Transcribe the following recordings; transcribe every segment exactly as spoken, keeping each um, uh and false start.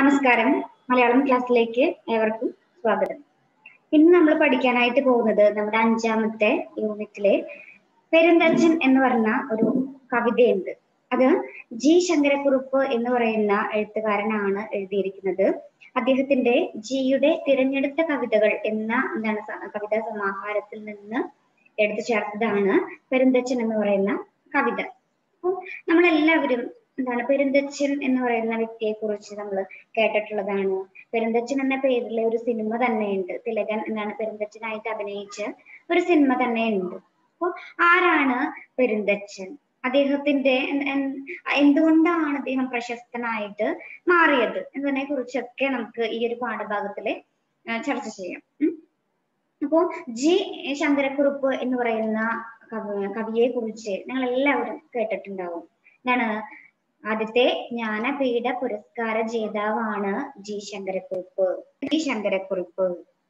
നമസ്കാരം. മലയാളം ക്ലാസ്സിലേക്ക് ഏവർക്കും സ്വാഗതം. ഇന്ന് നമ്മൾ പഠിക്കാനായിട്ട് പോകുന്നത് നമ്മുടെ അഞ്ചാമത്തെ യൂണിറ്റിലെ പെരുന്തച്ചൻ എന്ന് പറഞ്ഞ ഒരു കവിതയുണ്ട്. അത് ജി ശങ്കരക്കുറുപ്പ് എന്ന് പറയുന്ന എഴുത്തുകാരനാണ് എഴുതിയിരിക്കുന്നത്. അദ്ദേഹത്തിന്റെ ജിയുടെ തിരഞ്ഞെടുത്ത കവിതകൾ എന്ന എന്താണ് കവിതാ സമാഹാരത്തിൽ നിന്ന് എടുത്തു ചേർത്തതാണ് പെരുന്തച്ചൻ എന്ന് പറയുന്ന കവിത. അപ്പോൾ നമ്മളെല്ലാവരും എന്താണ് പെരുന്തച്ചൻ എന്ന് പറയുന്ന വ്യക്തിയെ കുറിച്ച് നമ്മൾ കേട്ടിട്ടുള്ളതാണ്. പെരുന്തച്ചൻ എന്ന പേരിലെ ഒരു സിനിമ തന്നെയുണ്ട്. തിലകൻ എന്നാണ് പെരുന്തച്ചനായിട്ട് അഭിനയിച്ച ഒരു സിനിമ തന്നെയുണ്ട്. അപ്പോൾ ആരാണ് പെരുന്തച്ചൻ? അദ്ദേഹത്തിന്റെ എന്തുകൊണ്ടാണ് അദ്ദേഹം പ്രശസ്തനായിട്ട് മാറിയത് എന്നതിനെ കുറിച്ചൊക്കെ നമുക്ക് ഈ ഒരു പാഠഭാഗത്തില് ചർച്ച ചെയ്യാം. അപ്പോ ജി ശങ്കരക്കുറുപ്പ് എന്ന് പറയുന്ന കവി കവിയെ കുറിച്ച് നിങ്ങൾ എല്ലാവരും കേട്ടിട്ടുണ്ടാവും. എന്താണ് ആദ്യത്തെ ജ്ഞാനപീഠ പുരസ്കാര ജേതാവാണ് ജി ശങ്കരക്കുറുപ്പ്. ജി ശങ്കരക്കുറുപ്പ്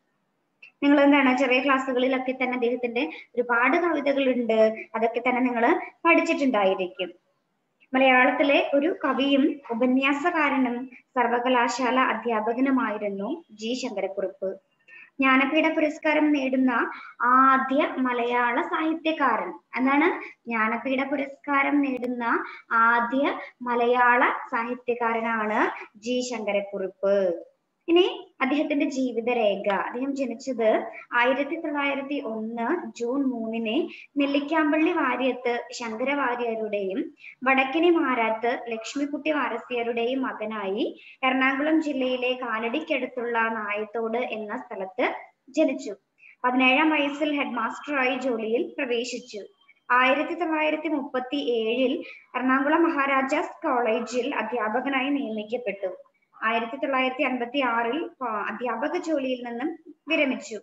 നിങ്ങൾ എന്താണ് ചെറിയ ക്ലാസ്സുകളിലൊക്കെ തന്നെ അദ്ദേഹത്തിന്റെ ഒരുപാട് കവിതകളുണ്ട്. അതൊക്കെ തന്നെ നിങ്ങൾ പഠിച്ചിട്ടുണ്ടായിരിക്കും. മലയാളത്തിലെ ഒരു കവിയും ഉപന്യാസകാരനും സർവകലാശാല അധ്യാപകനുമായിരുന്നു ജി ശങ്കരക്കുറുപ്പ്. ജ്ഞാനപീഠ പുരസ്കാരം നേടുന്ന ആദ്യ മലയാള സാഹിത്യകാരൻ. എന്താണ് ജ്ഞാനപീഠ പുരസ്കാരം നേടുന്ന ആദ്യ മലയാള സാഹിത്യകാരനാണ് ജി ശങ്കരക്കുറുപ്പ്. ഇനി അദ്ദേഹത്തിന്റെ ജീവിതരേഖ. അദ്ദേഹം ജനിച്ചത് ആയിരത്തി തൊള്ളായിരത്തി ഒന്ന് ജൂൺ മൂന്നിന് നെല്ലിക്കാമ്പള്ളി വാര്യത്ത് ശങ്കര വാര്യരുടെയും വടക്കിനി മാരാത്ത് ലക്ഷ്മിക്കുട്ടി വാരസ്യരുടെയും മകനായി എറണാകുളം ജില്ലയിലെ കാലടിക്കടുത്തുള്ള നായത്തോട് എന്ന സ്ഥലത്ത് ജനിച്ചു. പതിനേഴാം വയസ്സിൽ ഹെഡ് മാസ്റ്ററായി ജോലിയിൽ പ്രവേശിച്ചു. ആയിരത്തി തൊള്ളായിരത്തി മുപ്പത്തി ഏഴിൽ എറണാകുളം മഹാരാജാസ് കോളേജിൽ അധ്യാപകനായി നിയമിക്കപ്പെട്ടു. ആയിരത്തി തൊള്ളായിരത്തി അൻപത്തി ആറിൽ അധ്യാപക ജോലിയിൽ നിന്നും വിരമിച്ചു.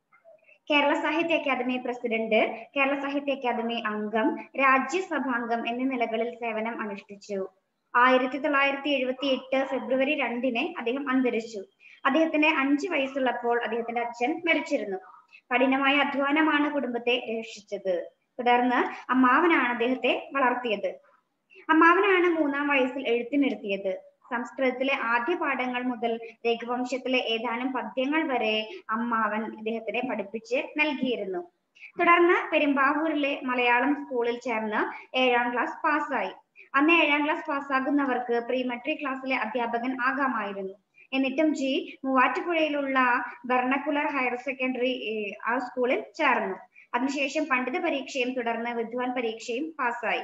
കേരള സാഹിത്യ അക്കാദമി പ്രസിഡന്റ്, കേരള സാഹിത്യ അക്കാദമി അംഗം, രാജ്യസഭാംഗം എന്നീ നിലകളിൽ സേവനം അനുഷ്ഠിച്ചു. ആയിരത്തി തൊള്ളായിരത്തി എഴുപത്തി എട്ട് ഫെബ്രുവരി രണ്ടിന് അദ്ദേഹം അന്തരിച്ചു. അദ്ദേഹത്തിന് അഞ്ചു വയസ്സുള്ളപ്പോൾ അദ്ദേഹത്തിന്റെ അച്ഛൻ മരിച്ചിരുന്നു. കഠിനമായ അധ്വാനമാണ് കുടുംബത്തെ രക്ഷിച്ചത്. തുടർന്ന് അമ്മാവനാണ് അദ്ദേഹത്തെ വളർത്തിയത്. അമ്മാവനാണ് മൂന്നാം വയസ്സിൽ എഴുത്തിനിരുത്തിയത്. സംസ്കൃതത്തിലെ ആദ്യ പാഠങ്ങൾ മുതൽ രഘുവംശത്തിലെ ഏതാനും പദ്യങ്ങൾ വരെ അമ്മാവൻ അദ്ദേഹത്തിനെ പഠിപ്പിച്ച് നൽകിയിരുന്നു. തുടർന്ന് പെരുമ്പാവൂരിലെ മലയാളം സ്കൂളിൽ ചേർന്ന് ഏഴാം ക്ലാസ് പാസ്സായി. അന്ന് ഏഴാം ക്ലാസ് പാസ്സാകുന്നവർക്ക് പ്രീ മെട്രിക് ക്ലാസ്സിലെ അധ്യാപകൻ ആകാമായിരുന്നു. എന്നിട്ടും ജി മൂവാറ്റുപുഴയിലുള്ള വെർണക്കുലർ ഹയർ സെക്കൻഡറി ആ സ്കൂളിൽ ചേർന്നു. അതിനുശേഷം പണ്ഡിത പരീക്ഷയും തുടർന്ന് വിദ്വാൻ പരീക്ഷയും പാസ്സായി.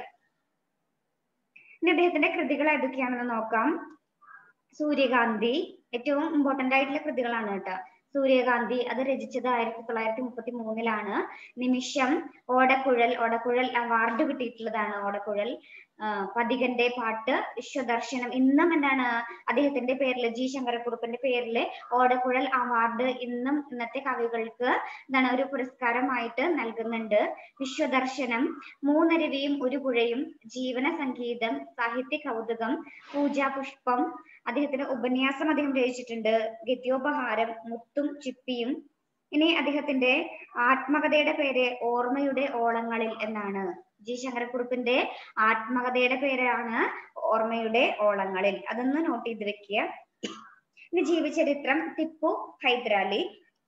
ഇനി അദ്ദേഹത്തിന്റെ കൃതികൾ ഏതൊക്കെയാണെന്ന് നോക്കാം. സൂര്യകാന്തി ഏറ്റവും ഇമ്പോർട്ടന്റ് ആയിട്ടുള്ള കൃതികളാണ് കേട്ടോ. സൂര്യകാന്തി അത് രചിച്ചത് ആയിരത്തി തൊള്ളായിരത്തി മുപ്പത്തി മൂന്നിലാണ്. നിമിഷം, ഓടക്കുഴൽ, ഓടക്കുഴൽ അവാർഡ് കിട്ടിയിട്ടുള്ളതാണ്. ഓടക്കുഴൽ, പതികന്റെ പാട്ട്, വിശ്വദർശനം. ഇന്നും എന്താണ് അദ്ദേഹത്തിന്റെ പേരിൽ, ജി ശങ്കരക്കുറുപ്പിന്റെ പേരിൽ ഓടക്കുഴൽ അവാർഡ് ഇന്നും ഇന്നത്തെ കവികൾക്ക് എന്താണ് ഒരു പുരസ്കാരമായിട്ട് നൽകുന്നുണ്ട്. വിശ്വദർശനം, മൂന്നരുവിയും ഒരു പുഴയും, ജീവന സംഗീതം, സാഹിത്യ കൗതുകം, പൂജാപുഷ്പം. അദ്ദേഹത്തിന് ഉപന്യാസം അദ്ദേഹം രചിച്ചിട്ടുണ്ട്. ഗദ്യോപഹാരം, മുത്തും ചിപ്പിയും. ഇനി അദ്ദേഹത്തിന്റെ ആത്മകഥയുടെ പേര് ഓർമ്മയുടെ ഓളങ്ങളിൽ എന്നാണ്. ജി ശങ്കരക്കുറുപ്പിന്റെ ആത്മകഥയുടെ പേരാണ് ഓർമ്മയുടെ ഓളങ്ങളിൽ. അതൊന്ന് നോട്ട് ചെയ്ത് വെക്കുക. ഇനി ജീവചരിത്രം, ടിപ്പു ഹൈദരാലി.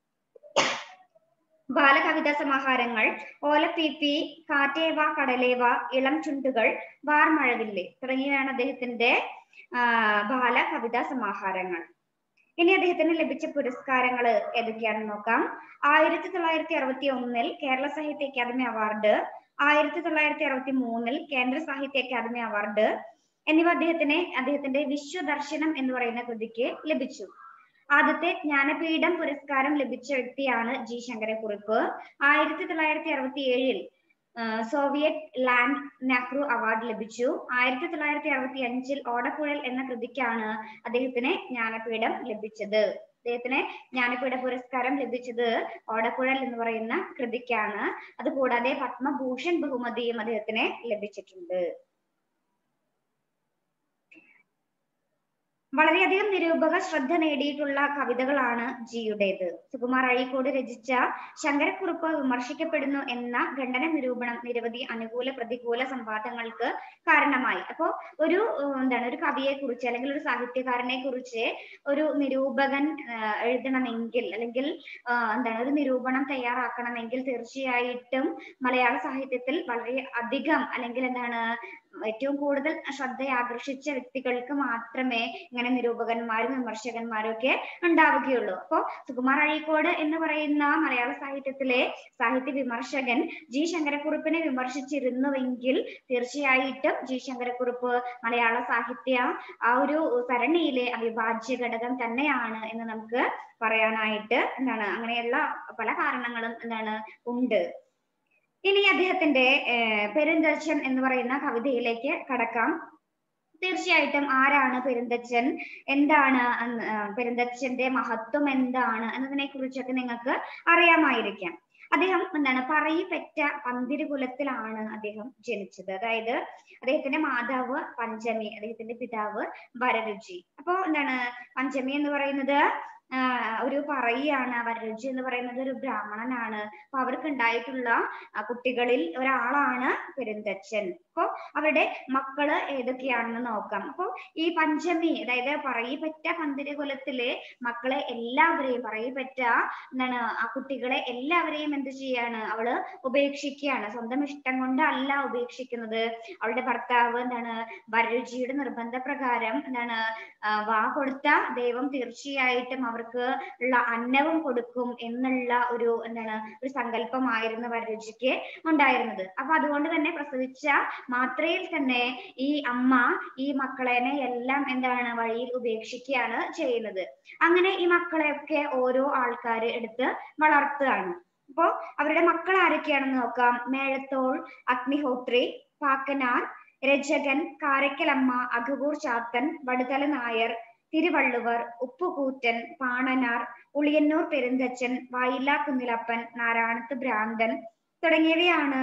ബാലകവിതാ സമാഹാരങ്ങൾ ഓലപ്പീപ്പി, കാറ്റേവ കടലേവ, ഇളം ചുണ്ടുകൾ, വാർമഴവില്ല് തുടങ്ങിയവയാണ് അദ്ദേഹത്തിന്റെ ആ ബാല കവിതാ സമാഹാരങ്ങൾ. ഇനി അദ്ദേഹത്തിന് ലഭിച്ച പുരസ്കാരങ്ങൾ ഏതൊക്കെയാണെന്ന് നോക്കാം. ആയിരത്തി തൊള്ളായിരത്തി അറുപത്തി ഒന്നിൽ കേരള സാഹിത്യ അക്കാദമി അവാർഡ്, ആയിരത്തി തൊള്ളായിരത്തി അറുപത്തി മൂന്നിൽ കേന്ദ്ര സാഹിത്യ അക്കാദമി അവാർഡ് എന്നിവ അദ്ദേഹത്തിന് അദ്ദേഹത്തിന്റെ വിശ്വദർശനം എന്ന് പറയുന്ന കൃതിക്ക് ലഭിച്ചു. ആദ്യത്തെ ജ്ഞാനപീഠം പുരസ്കാരം ലഭിച്ച വ്യക്തിയാണ് ജി ശങ്കരക്കുറുപ്പ്. ആയിരത്തി തൊള്ളായിരത്തി അറുപത്തി ഏഴിൽ സോവിയറ്റ് ലാൻഡ് നെഹ്റു അവാർഡ് ലഭിച്ചു. ആയിരത്തി തൊള്ളായിരത്തി അറുപത്തി അഞ്ചിൽ ഓടക്കുഴൽ എന്ന കൃതിക്കാണ് അദ്ദേഹത്തിന് ജ്ഞാനപീഠം ലഭിച്ചത്. അദ്ദേഹത്തിന് ജ്ഞാനപീഠ പുരസ്കാരം ലഭിച്ചത് ഓടക്കുഴൽ എന്ന് പറയുന്ന കൃതിക്കാണ്. അതുകൂടാതെ പത്മഭൂഷൺ ബഹുമതിയും അദ്ദേഹത്തിന് ലഭിച്ചിട്ടുണ്ട്. വളരെയധികം നിരൂപക ശ്രദ്ധ നേടിയിട്ടുള്ള കവിതകളാണ് ജിയുടേത്. സുകുമാർ അഴീക്കോട് രചിച്ച ശങ്കരക്കുറുപ്പ് വിമർശിക്കപ്പെടുന്നു എന്ന ഖണ്ഡന നിരൂപണം നിരവധി അനുകൂല പ്രതികൂല സംവാദങ്ങൾക്ക് കാരണമായി. അപ്പോ ഒരു എന്താണ് ഒരു കവിയെ കുറിച്ച് അല്ലെങ്കിൽ ഒരു സാഹിത്യകാരനെ കുറിച്ച് ഒരു നിരൂപകൻ എഴുതണമെങ്കിൽ അല്ലെങ്കിൽ എന്താണ് ഒരു നിരൂപണം തയ്യാറാക്കണമെങ്കിൽ തീർച്ചയായിട്ടും മലയാള സാഹിത്യത്തിൽ വളരെ അധികം അല്ലെങ്കിൽ എന്താണ് ഏറ്റവും കൂടുതൽ ശ്രദ്ധ ആകർഷിച്ച വ്യക്തികൾക്ക് മാത്രമേ ഇങ്ങനെ നിരൂപകന്മാരും വിമർശകന്മാരും ഒക്കെ ഉണ്ടാവുകയുള്ളൂ. അപ്പോ സുകുമാർ അഴീക്കോട് എന്ന് പറയുന്ന മലയാള സാഹിത്യത്തിലെ സാഹിത്യ വിമർശകൻ ജി ശങ്കരക്കുറുപ്പിനെ വിമർശിച്ചിരുന്നുവെങ്കിൽ തീർച്ചയായിട്ടും ജി ശങ്കരക്കുറുപ്പ് മലയാള സാഹിത്യ ആ ഒരു സരണിയിലെ അവിഭാജ്യ ഘടകം തന്നെയാണ് എന്ന് നമുക്ക് പറയാനായിട്ട് എന്താണ് അങ്ങനെയുള്ള പല കാരണങ്ങളും എന്താണ് ഉണ്ട്. ഇനി അദ്ദേഹത്തിന്റെ പെരുന്തച്ചൻ എന്ന് പറയുന്ന കവിതയിലേക്ക് കടക്കാം. തീർച്ചയായിട്ടും ആരാണ് പെരുന്തച്ചൻ, എന്താണ് പെരുന്തച്ചന്റെ മഹത്വം എന്താണ് എന്നതിനെ കുറിച്ചൊക്കെ നിങ്ങൾക്ക് അറിയാമായിരിക്കാം. അദ്ദേഹം എന്താണ് പറയിപെറ്റ പന്തിരു കുലത്തിലാണ് അദ്ദേഹം ജനിച്ചത്. അതായത് അദ്ദേഹത്തിന്റെ മാതാവ് പഞ്ചമി, അദ്ദേഹത്തിന്റെ പിതാവ് വരരുചി. അപ്പോ എന്താണ് പഞ്ചമി എന്ന് പറയുന്നത് ഒരു പറയാണ്, വരരുചി എന്ന് പറയുന്നത് ഒരു ബ്രാഹ്മണനാണ്. അപ്പൊ അവർക്ക് ഉണ്ടായിട്ടുള്ള കുട്ടികളിൽ ഒരാളാണ് പെരുന്തച്ചൻ. അപ്പൊ അവരുടെ മക്കള് ഏതൊക്കെയാണെന്ന് നോക്കാം. അപ്പൊ ഈ പഞ്ചമി അതായത് പറയിപെറ്റ പന്തിരു കുലത്തിലെ മക്കളെ എല്ലാവരെയും പറയിപെറ്റ എന്താണ് ആ കുട്ടികളെ എല്ലാവരെയും എന്ത് ചെയ്യാണ് അവള് ഉപേക്ഷിക്കുകയാണ്. സ്വന്തം ഇഷ്ടം കൊണ്ട് അല്ല ഉപേക്ഷിക്കുന്നത്. അവളുടെ ഭർത്താവ് എന്താണ് വരരുചിയുടെ നിർബന്ധ പ്രകാരം എന്താണ് വാ കൊടുത്ത ദൈവം തീർച്ചയായിട്ടും അവർക്ക് ഉള്ള അന്നവും കൊടുക്കും എന്നുള്ള ഒരു എന്താണ് ഒരു സങ്കല്പമായിരുന്നു വരരുചിക്ക് ഉണ്ടായിരുന്നത്. അപ്പൊ അതുകൊണ്ട് തന്നെ പ്രസവിച്ച മാത്രയിൽ തന്നെ ഈ അമ്മ ഈ മക്കളെനെ എല്ലാം എന്താണ് വഴിയിൽ ഉപേക്ഷിക്കുകയാണ് ചെയ്യുന്നത്. അങ്ങനെ ഈ മക്കളെയൊക്കെ ഓരോ ആൾക്കാര് എടുത്ത് വളർത്തുകയാണ്. അപ്പോ അവരുടെ മക്കൾ ആരൊക്കെയാണെന്ന് നോക്കാം. മേഴത്തോൾ, അഗ്നിഹോത്രി, പാക്കനാർ, രചകൻ, കാരക്കലമ്മ, അഘവൂർ ചാത്തൻ, വടുതല നായർ, തിരുവള്ളുവർ, ഉപ്പുകൂറ്റൻ, പാണനാർ, ഉളിയന്നൂർ പെരുന്തച്ചൻ, വായില കുന്നിലപ്പൻ, നാരായണത്ത് ഭ്രാന്തൻ തുടങ്ങിയവയാണ്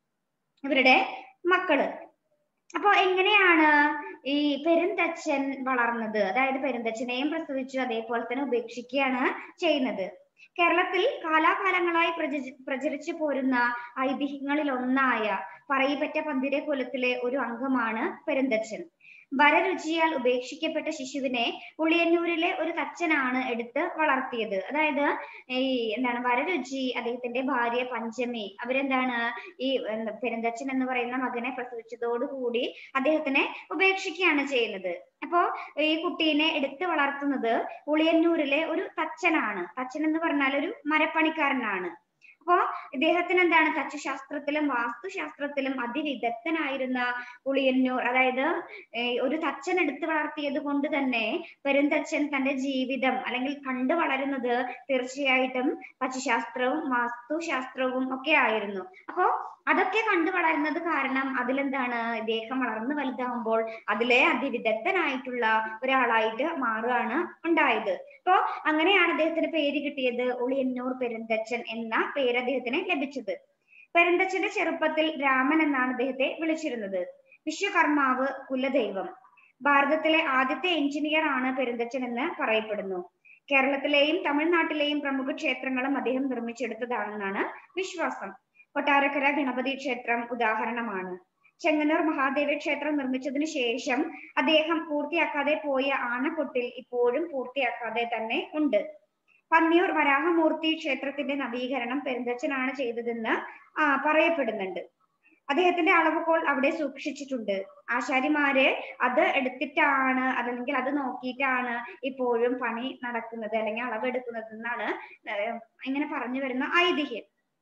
ഇവരുടെ മക്കള്. അപ്പൊ എങ്ങനെയാണ് ഈ പെരുന്തച്ചൻ വളർന്നത്? അതായത് പെരുന്തച്ചനെയും പ്രസവിച്ചു അതേപോലെ തന്നെ ഉപേക്ഷിക്കുകയാണ് ചെയ്യുന്നത്. കേരളത്തിൽ കാലാകാലങ്ങളായി പ്രചരി പ്രചരിച്ചു പോരുന്ന ഐതിഹ്യങ്ങളിൽ ഒന്നായ പറയിപെറ്റ പന്തിര കുലത്തിലെ ഒരു അംഗമാണ് പെരുന്തച്ചൻ. വരരുചിയാൽ ഉപേക്ഷിക്കപ്പെട്ട ശിശുവിനെ ഉളിയന്നൂരിലെ ഒരു തച്ചനാണ് എടുത്ത് വളർത്തിയത്. അതായത് ഈ എന്താണ് വരരുചി അദ്ദേഹത്തിന്റെ ഭാര്യ പഞ്ചമി അവരെന്താണ് ഈ പെരുന്തച്ചൻ എന്ന് പറയുന്ന മകനെ പ്രസവിച്ചതോടുകൂടി അദ്ദേഹത്തിനെ ഉപേക്ഷിക്കുകയാണ് ചെയ്യുന്നത്. അപ്പോ ഈ കുട്ടീനെ എടുത്ത് വളർത്തുന്നത് ഉളിയന്നൂരിലെ ഒരു തച്ചനാണ്. തച്ചൻ എന്ന് പറഞ്ഞാൽ ഒരു മരപ്പണിക്കാരനാണ്. അപ്പോ ഇദ്ദേഹത്തിന് എന്താണ് തച്ചുശാസ്ത്രത്തിലും വാസ്തുശാസ്ത്രത്തിലും അതിവിദഗ്ധനായിരുന്ന ഉളിയന്നൂർ അതായത് ഒരു തച്ചൻ എടുത്ത് വളർത്തിയത് കൊണ്ട് തന്നെ പെരുന്തച്ചൻ തന്റെ ജീവിതം അല്ലെങ്കിൽ കണ്ടു വളരുന്നത് തീർച്ചയായിട്ടും തച്ചുശാസ്ത്രവും വാസ്തുശാസ്ത്രവും ഒക്കെ ആയിരുന്നു. അപ്പോ അതൊക്കെ കണ്ടു വളരുന്നത് കാരണം അതിലെന്താണ് ഇദ്ദേഹം വളർന്നു വലുതാവുമ്പോൾ അതിലെ അതിവിദഗ്ധനായിട്ടുള്ള ഒരാളായിട്ട് മാറുകയാണ് ഉണ്ടായത്. അപ്പോ അങ്ങനെയാണ് അദ്ദേഹത്തിന് പേര് കിട്ടിയത്. ഉളിയന്നൂർ പെരുന്തച്ചൻ എന്ന പേര് അദ്ദേഹത്തിന് ലഭിച്ചത്. പെരുന്തച്ചന്റെ ചെറുപ്പത്തിൽ രാമൻ എന്നാണ് അദ്ദേഹത്തെ വിളിച്ചിരുന്നത്. വിശ്വകർമാവ്, കുലദൈവം. ഭാരതത്തിലെ ആദ്യത്തെ എഞ്ചിനീയർ ആണ് പെരുന്തച്ചൻ എന്ന് പറയപ്പെടുന്നു. കേരളത്തിലെയും തമിഴ്നാട്ടിലെയും പ്രമുഖ ക്ഷേത്രങ്ങളും അദ്ദേഹം നിർമ്മിച്ചെടുത്തതാണെന്നാണ് വിശ്വാസം. കൊട്ടാരക്കര ഗണപതി ക്ഷേത്രം ഉദാഹരണമാണ്. ചെങ്ങന്നൂർ മഹാദേവ ക്ഷേത്രം നിർമ്മിച്ചതിനു ശേഷം അദ്ദേഹം പൂർത്തിയാക്കാതെ പോയ ആനക്കൊട്ടിൽ ഇപ്പോഴും പൂർത്തിയാക്കാതെ തന്നെ ഉണ്ട്. പന്നിയൂർ വരാഹമൂർത്തി ക്ഷേത്രത്തിന്റെ നവീകരണം പെരുന്തച്ചനാണ് ചെയ്തതെന്ന് ആ പറയപ്പെടുന്നുണ്ട്. അദ്ദേഹത്തിന്റെ അളവുകോൽ അവിടെ സൂക്ഷിച്ചിട്ടുണ്ട്. ആശാരിമാര് അത് എടുത്തിട്ടാണ് അതല്ലെങ്കിൽ അത് നോക്കിയിട്ടാണ് ഇപ്പോഴും പണി നടക്കുന്നത് അല്ലെങ്കിൽ അളവെടുക്കുന്നത് എന്നാണ് ഇങ്ങനെ പറഞ്ഞു വരുന്ന ഐതിഹ്യം.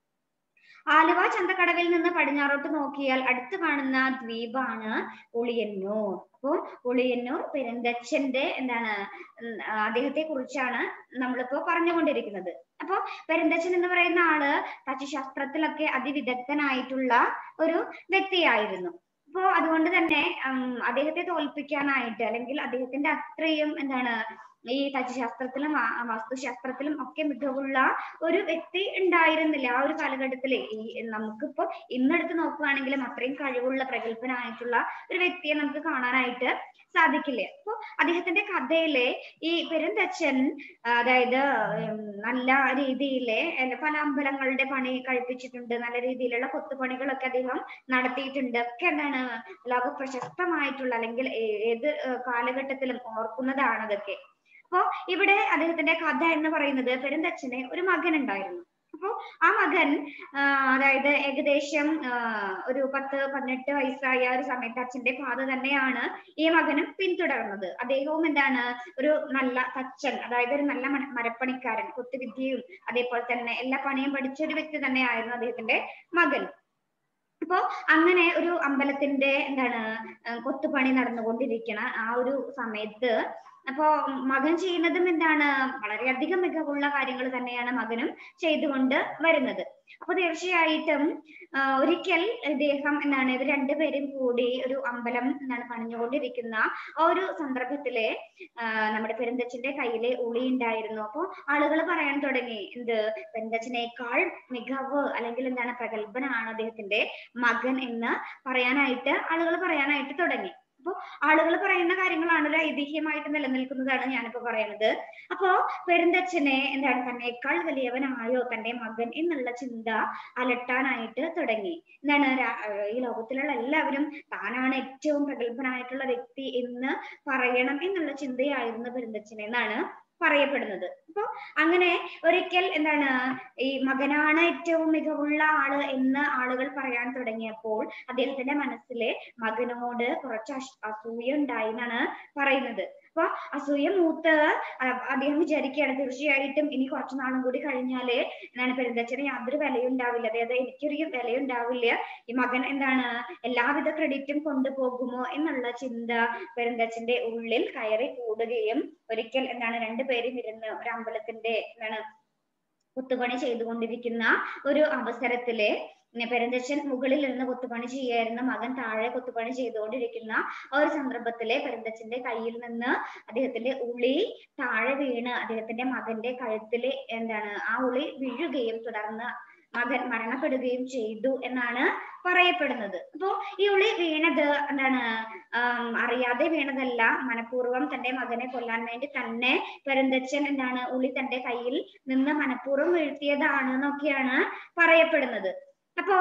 ആലുവ ചന്തക്കടവിൽ നിന്ന് പടിഞ്ഞാറോട്ട് നോക്കിയാൽ അടുത്ത് കാണുന്ന ദ്വീപാണ് ഉളിയന്നൂർ. അപ്പോ ഉളിയന്നൂർ പെരുന്തച്ചന്റെ എന്താണ് അദ്ദേഹത്തെ കുറിച്ചാണ് നമ്മളിപ്പോ പറഞ്ഞുകൊണ്ടിരിക്കുന്നത്. അപ്പോ പെരുന്തച്ചൻ എന്ന് പറയുന്ന ആള് തച്ചുശാസ്ത്രത്തിലൊക്കെ അതിവിദഗ്ധനായിട്ടുള്ള ഒരു വ്യക്തിയായിരുന്നു. അപ്പോ അതുകൊണ്ട് തന്നെ അദ്ദേഹത്തെ തോൽപ്പിക്കാനായിട്ട് അല്ലെങ്കിൽ അദ്ദേഹത്തിന്റെ അത്രയും എന്താണ് ഈ തച്ചുശാസ്ത്രത്തിലും വാസ്തുശാസ്ത്രത്തിലും ഒക്കെ മികവുള്ള ഒരു വ്യക്തി ഉണ്ടായിരുന്നില്ല ആ ഒരു കാലഘട്ടത്തില്. ഈ നമുക്കിപ്പോ ഇന്നെടുത്ത് നോക്കുകയാണെങ്കിലും അത്രയും കഴിവുള്ള പ്രഗത്ഭനായിട്ടുള്ള ഒരു വ്യക്തിയെ നമുക്ക് കാണാനായിട്ട് സാധിക്കില്ല. അപ്പൊ അദ്ദേഹത്തിന്റെ കഥയിലെ ഈ പെരുന്തച്ചൻ അതായത് നല്ല രീതിയിലെ പല അമ്പലങ്ങളുടെ പണി കഴിപ്പിച്ചിട്ടുണ്ട്, നല്ല രീതിയിലുള്ള കൊത്തുപണികളൊക്കെ അദ്ദേഹം നടത്തിയിട്ടുണ്ട്. ഒക്കെ എന്താണ് ലോക പ്രശസ്തമായിട്ടുള്ള അല്ലെങ്കിൽ ഏത് കാലഘട്ടത്തിലും ഓർക്കുന്നതാണ് അതൊക്കെ. അപ്പൊ ഇവിടെ അദ്ദേഹത്തിന്റെ കഥ എന്ന് പറയുന്നത് പെരുന്തച്ചന് ഒരു മകൻ ഉണ്ടായിരുന്നു. അപ്പൊ ആ മകൻ അതായത് ഏകദേശം ഒരു പത്ത് പതിനെട്ട് വയസ്സായ ഒരു സമയത്ത് അച്ഛന്റെ പാത തന്നെയാണ് ഈ മകനും പിന്തുടർന്നത്. അദ്ദേഹവും എന്താണ് ഒരു നല്ല തച്ചൻ, അതായത് ഒരു നല്ല മരപ്പണിക്കാരൻ, കൊത്തുവിദ്യയും അതേപോലെ തന്നെ എല്ലാ പണിയും പഠിച്ച ഒരു വ്യക്തി തന്നെയായിരുന്നു അദ്ദേഹത്തിന്റെ മകൻ. അപ്പോ അങ്ങനെ ഒരു അമ്പലത്തിന്റെ എന്താണ് കൊത്തുപണി നടന്നുകൊണ്ടിരിക്കണ ആ ഒരു സമയത്ത് അപ്പോ മകൻ ചെയ്യുന്നതും എന്താണ് വളരെയധികം മികവുള്ള കാര്യങ്ങൾ തന്നെയാണ് മകനും ചെയ്തുകൊണ്ട് വരുന്നത്. അപ്പൊ തീർച്ചയായിട്ടും ഒരിക്കൽ ഇദ്ദേഹം എന്താണ് ഇവർ രണ്ടുപേരും കൂടി ഒരു അമ്പലം എന്താണ് പണിഞ്ഞുകൊണ്ടിരിക്കുന്ന ആ ഒരു സന്ദർഭത്തില് നമ്മുടെ പെരുന്തച്ചന്റെ കയ്യില് ഉളി ഉണ്ടായിരുന്നു. അപ്പൊ ആളുകൾ പറയാൻ തുടങ്ങി, എന്ത് പെരുന്തച്ചനേക്കാൾ മികവ് അല്ലെങ്കിൽ എന്താണ് പ്രഗത്ഭനാണ് അദ്ദേഹത്തിന്റെ മകൻ എന്ന് പറയാനായിട്ട് ആളുകൾ പറയാനായിട്ട് തുടങ്ങി. അപ്പൊ ആളുകൾ പറയുന്ന കാര്യങ്ങളാണ് ഒരു ഐതിഹ്യമായിട്ട് നിലനിൽക്കുന്നതാണ് ഞാനിപ്പോ പറയുന്നത്. അപ്പോ പെരുന്തച്ചനെ എന്താണ് തന്നേക്കാൾ വലിയവനായോ തന്റെ മകൻ എന്നുള്ള ചിന്ത അലട്ടാനായിട്ട് തുടങ്ങി. എന്താണ് ഈ ലോകത്തിലുള്ള എല്ലാവരും താനാണ് ഏറ്റവും പ്രഗത്ഭനായിട്ടുള്ള വ്യക്തി എന്ന് പറയണം എന്നുള്ള ചിന്തയായിരുന്നു പെരുന്തച്ചന് എന്നാണ് പറയപ്പെടുന്നത്. അപ്പൊ അങ്ങനെ ഒരിക്കൽ എന്താണ് ഈ മകനാണ് ഏറ്റവും മികവുള്ള ആള് എന്ന് ആളുകൾ പറയാൻ തുടങ്ങിയപ്പോൾ അദ്ദേഹത്തിന്റെ മനസ്സിലെ മകനോട് കുറച്ച് അസൂയ ഉണ്ടായി എന്നാണ് പറയുന്നത്. അപ്പൊ അസൂയ മൂത്ത് അദ്ദേഹം വിചാരിക്കുകയാണ് തീർച്ചയായിട്ടും ഇനി കുറച്ചു നാളും കൂടി കഴിഞ്ഞാല് എന്താണ് പെരുന്തച്ചന് യാതൊരു വിലയുണ്ടാവില്ല, അതായത് എനിക്കൊരു വിലയുണ്ടാവില്ല, ഈ മകൻ എന്താണ് എല്ലാവിധ ക്രെഡിറ്റും കൊണ്ടുപോകുമോ എന്നുള്ള ചിന്ത പെരുന്തച്ചന്റെ ഉള്ളിൽ കയറി കൂടുകയും ഒരിക്കൽ എന്താണ് രണ്ടുപേരും ഇരുന്ന് ഒരു അമ്പലത്തിന്റെ എന്താണ് കൊത്തുപണി ചെയ്തുകൊണ്ടിരിക്കുന്ന ഒരു അവസരത്തില് പെരുന്തച്ചൻ മുകളിൽ ഇരുന്ന് കൊത്തുപണി ചെയ്യായിരുന്നു, മകൻ താഴെ കൊത്തുപണി ചെയ്തുകൊണ്ടിരിക്കുന്ന ആ ഒരു സന്ദർഭത്തിലെ പെരുന്തച്ചന്റെ കയ്യിൽ നിന്ന് അദ്ദേഹത്തിന്റെ ഉളി താഴെ വീണ് അദ്ദേഹത്തിന്റെ മകന്റെ കഴുത്തില് എന്താണ് ആ ഉളി വീഴുകയും തുടർന്ന് മകൻ മരണപ്പെടുകയും ചെയ്തു എന്നാണ് പറയപ്പെടുന്നത്. അപ്പോ ഈ ഉളി വീണത് എന്താണ് അറിയാതെ വീണതല്ല, മനഃപൂർവ്വം തന്റെ മകനെ കൊല്ലാൻ വേണ്ടി തന്നെ പെരുന്തച്ചൻ എന്താണ് ഉളി തന്റെ കയ്യിൽ നിന്ന് മനഃപൂർവ്വം വീഴ്ത്തിയതാണ് എന്നൊക്കെയാണ് പറയപ്പെടുന്നത്. അപ്പോ